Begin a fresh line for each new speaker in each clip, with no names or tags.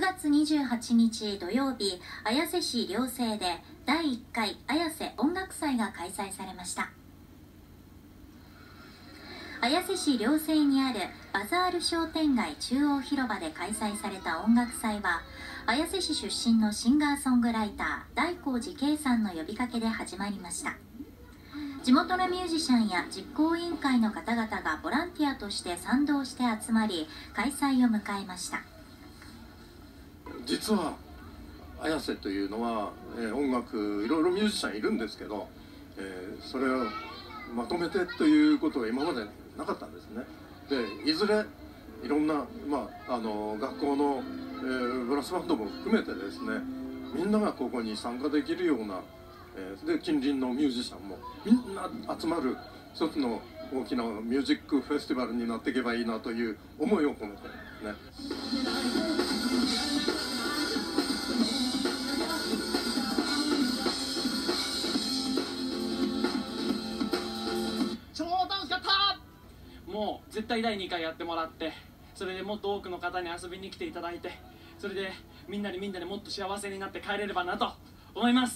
月28日土曜日、綾瀬市寮生で第1回綾瀬音楽祭が開催されました。綾瀬市寮生にあるバザール商店街中央広場で開催された音楽祭は、綾瀬市出身のシンガーソングライター大光寺圭さんの呼びかけで始まりました。地元のミュージシャンや実行委員会の方々がボランティアとして賛同して集まり、開催を迎えました。
実は綾瀬というのは、音楽いろいろミュージシャンいるんですけど、それをまとめてということが今までなかったんですね。でいずれいろんな、学校の、ブラスバンドも含めてですね、みんながここに参加できるような、で近隣のミュージシャンもみんな集まる一つの大きなミュージックフェスティバルになっていけばいいなという思いを込めてね。
超楽しかった。もう絶対第2回やってもらって、それでもっと多くの方に遊びに来ていただいて、それでみんなでもっと幸せになって帰れればなと思います。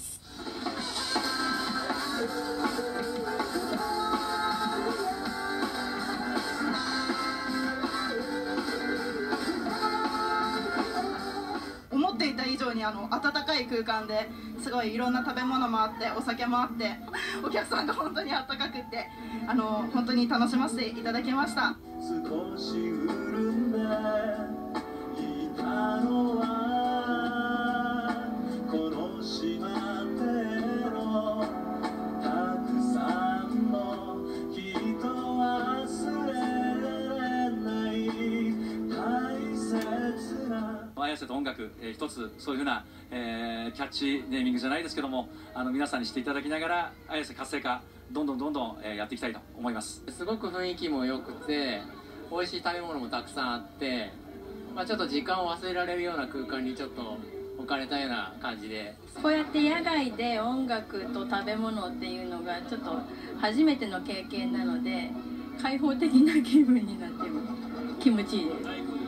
思っていた以上に温かい空間で、すごいいろんな食べ物もあって、お酒もあって、お客さんが本当に温かくって、本当に楽しませていただきました。少し潤んでいたのはこの島でのたくさんの人忘れない大切な
綾瀬と音楽、一つそういうふうな、キャッチネーミングじゃないですけども、皆さんにしていただきながら綾瀬活性化どんどん、やっていきたいと思います。
すごく雰囲気も良くて、美味しい食べ物もたくさんあって、ちょっと時間を忘れられるような空間にちょっと置かれたような感じで、
こうやって野外で音楽と食べ物っていうのがちょっと初めての経験なので、開放的な気分になって気持ちいいです。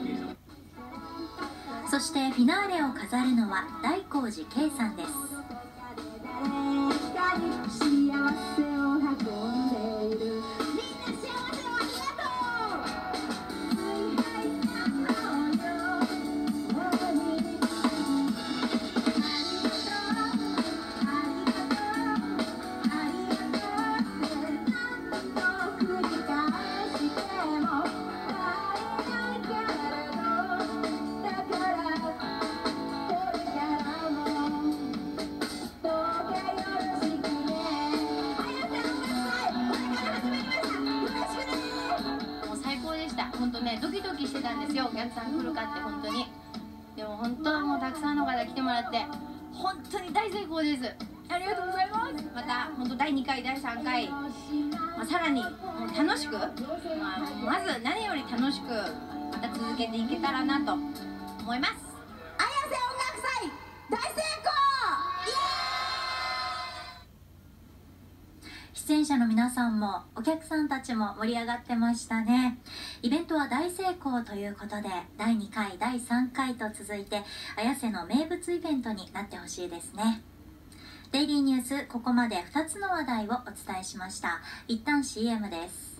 そしてフィナーレを飾るのは大光寺圭さんです。
本当ね、ドキドキしてたんですよ、お客さん来るかって本当に。でも本当もうたくさんの方来てもらって本当に大成功です。ありがとうございます。また本当第2回第3回、さらにもう楽しく、まず何より楽しくまた続けていけたらなと思います。
綾瀬音楽祭大成功。出演者の皆さんもお客さんたちも盛り上がってましたね。イベントは大成功ということで、第2回第3回と続いて綾瀬の名物イベントになってほしいですね。デイリーニュース、ここまで2つの話題をお伝えしました。一旦 CM です。